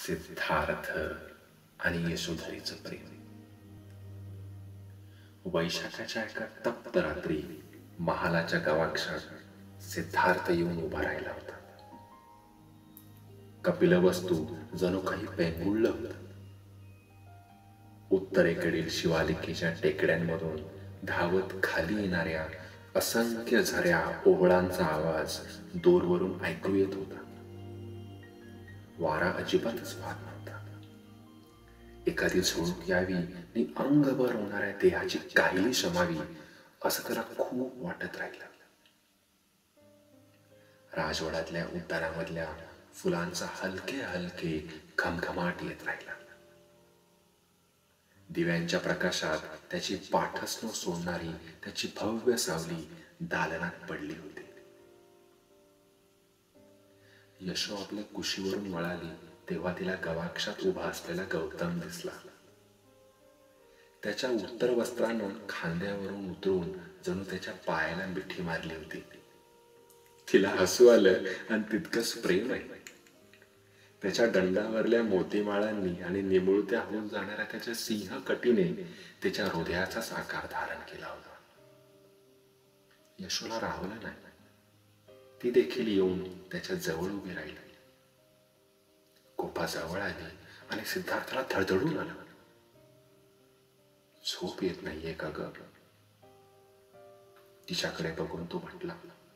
सिद्धार्थ आणि यशोधरीचं प्रेम. वैशाखाच्या एका तप्त रात्री महालाच्या गवाक्षात सिद्धार्थ येऊन उभा राहिला होता. कपिलवस्तू जणू काही पेंगुळलं होतं. उत्तरेकडील शिवालिकेच्या टेकड्यांमधून धावत खाली येणाऱ्या असंख्य झऱ्या ओहळांचा आवाज दूरवरून ऐकू येत होता. वारा अजिबातच वाहत नव्हता. एखादी झुळूक यावी आणि अंगभर होणाऱ्या देहाची काहिली शमावी असं त्याला खूप वाटत राहिलं. राजवाड्यातल्या उद्यानामधल्या फुलांचा हलके हलके घमघमाट येत राहिला. दिव्यांच्या प्रकाशात त्याची पाठच न सोडणारी त्याची भव्य सावली दालनात पडली होती. यशो आपल्या कुशीवरून वळाली तेव्हा तिला गवाक्षात उभा असलेला गौतम दिसला. त्याच्या उत्तर वस्त्रानं खांद्यावरून उतरून जणू त्याच्या पायाला मिठी मारली होती. तिला हसू आलं आणि तितकंच प्रेम आहे. त्याच्या दंडावरल्या मोतीमाळांनी आणि निमुळत्या होऊन जाणाऱ्या त्याच्या सिंह कटीने त्याच्या हृदयाचाच आकार धारण केला होता. यशोला राहवलं नाही. ती देखील येऊन त्याच्या जवळ उभी राहिली. कोपा जवळ आली आणि सिद्धार्थाला धडधडून आलं. झोप येत नाहीये का ग? तिच्याकडे बघून तो म्हटला.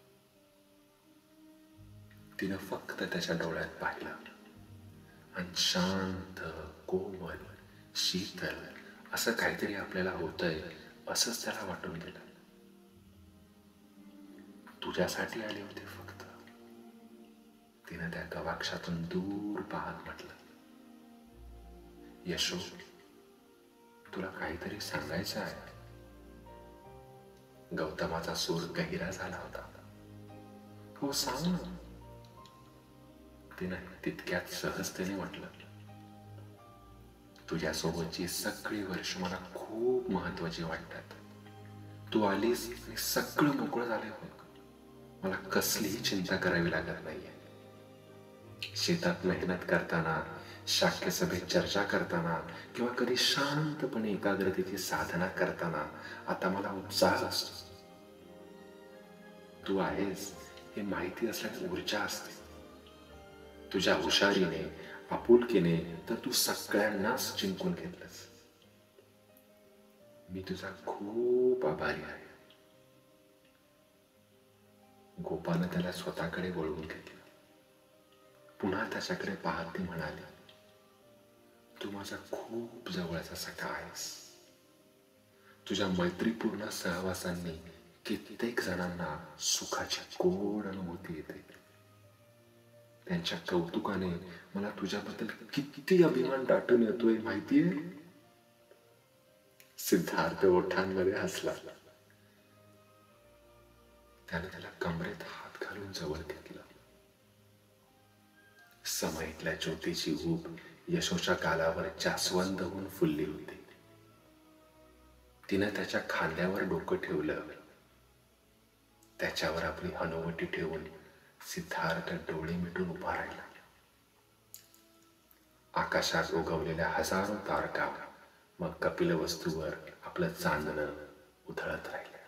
तिनं फक्त त्याच्या डोळ्यात पाहिलं आणि शांत, कोमल, शीतल असं काहीतरी आपल्याला होतंय असंच त्याला वाटून गेलं. तुझ्यासाठी आले होते फक्त, तिनं त्या गवाक्षातून दूर पाहत म्हटलं. यशो, तुला काहीतरी सांगायचं आहे. गौतमाचा सूर गहिरा झाला होता. हो सांग ना, तिनं तितक्यात सहजतेने म्हटलं. तुझ्यासोबतची सगळी वर्ष मला खूप महत्वाची वाटतात. तू आलीस आणि सगळं मोकळं झालंय बघ. मला कसलीही चिंता करावी लागत नाहीये. शेतात मेहनत करताना, शाक्य सभेत चर्चा करताना किंवा कधी शांतपणे एकाग्रतेची साधना करताना आता मला उत्साह असतो. तू आहेस हे माहिती असल्याने ऊर्जा असते. तुझ्या हुशारीने, आपुलकीने तर तू सगळ्यांनाच जिंकून घेतलंस. मी तुझा खूप आभारी आहे. गोपानं त्याला स्वतःकडे वळवून घेतलं. पुन्हा त्याच्याकडे पाहत ती म्हणाली, तू माझा खूप जवळचा सखा आहेस. तुझ्या मैत्रीपूर्ण सहवासांनी कित्येक जणांना सुखाची गोड अनुभूती येते. त्यांच्या कौतुकाने मला तुझ्याबद्दल किती अभिमान दाटून येतोय माहितीये. सिद्धार्थ ओठांमध्ये हसला. त्याने त्याला कमरेत हात घालून जवळ घेतलं. समईतल्या ज्योतीची ऊब यशोच्या गालावर जास्वंद होऊन फुलली होती. तिनं त्याच्या खांद्यावर डोकं ठेवलं. त्याच्यावर आपली हनुवटी ठेवून सिद्धार्थ डोळे मिटून उभा राहिला. आकाशात उगवलेल्या हजारो तारका मग कपिलवस्तूवर आपलं चांदणं उधळत राहिलं.